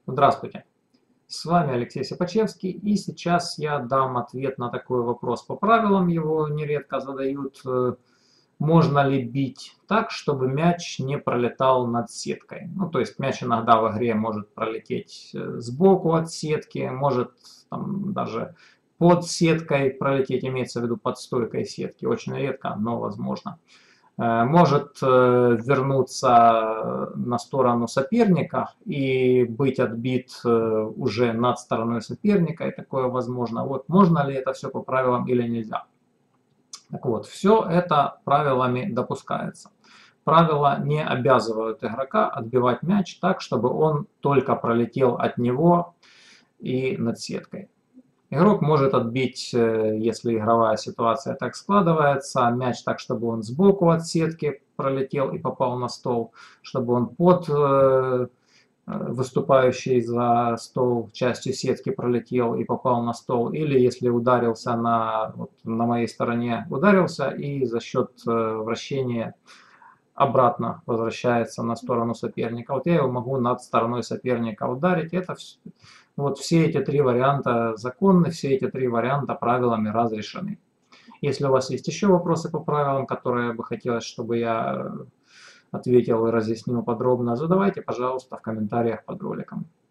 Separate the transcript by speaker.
Speaker 1: Здравствуйте, с вами Алексей Сипачевский, и сейчас я дам ответ на такой вопрос по правилам, его нередко задают. Можно ли бить так, чтобы мяч не пролетал над сеткой? Ну, то есть мяч иногда в игре может пролететь сбоку от сетки, может там, даже под сеткой пролететь, имеется в виду под стойкой сетки, очень редко, но возможно. Может вернуться на сторону соперника и быть отбит уже над стороной соперника, и такое возможно. Вот можно ли это все по правилам или нельзя? Так вот, все это правилами допускается. Правила не обязывают игрока отбивать мяч так, чтобы он только пролетел от него и над сеткой. Игрок может отбить, если игровая ситуация так складывается, мяч так, чтобы он сбоку от сетки пролетел и попал на стол, чтобы он под выступающий за стол частью сетки пролетел и попал на стол, или если ударился вот, на моей стороне, ударился и за счет вращения обратно возвращается на сторону соперника. Вот я его могу над стороной соперника ударить. Вот все эти три варианта законны, все эти три варианта правилами разрешены. Если у вас есть еще вопросы по правилам, которые бы хотелось, чтобы я ответил и разъяснил подробно, задавайте, пожалуйста, в комментариях под роликом.